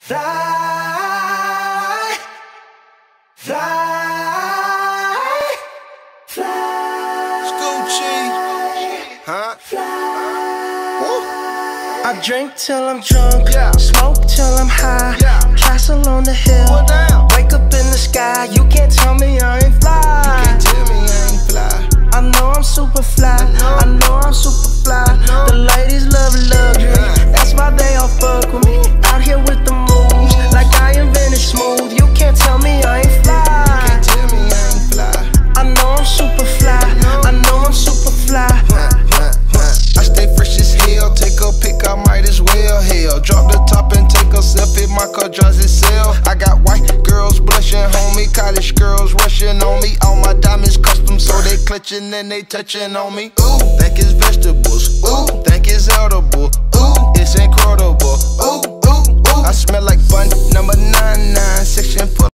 Fly, fly, fly. Scoochie, huh? I drink till I'm drunk, Yeah. smoke till I'm high, Yeah. castle on the hill, Well, down. wake up in the sky. You can't tell me I ain't fly. Can't tell me I ain't fly. I know I'm super fly, I know I'm super fly. The ladies love luxury, that's why they all fuck with me. Out here with the moves, like I invented smooth. You can't tell me I ain't fly. Can't tell me I ain't fly. I know I'm super fly, I know I'm super fly. I stay fresh as hell, take a pic, I might as well. Hell, drop the top and take a selfie, my car drives itself. I got white girls blushing, homie, college girls rushing on me. All my diamonds custom, so they clutching and they touching on me. Ooh, think it's vegetables, ooh, think it's edible, ooh, it's incredible, ooh, ooh, ooh. I smell like fun.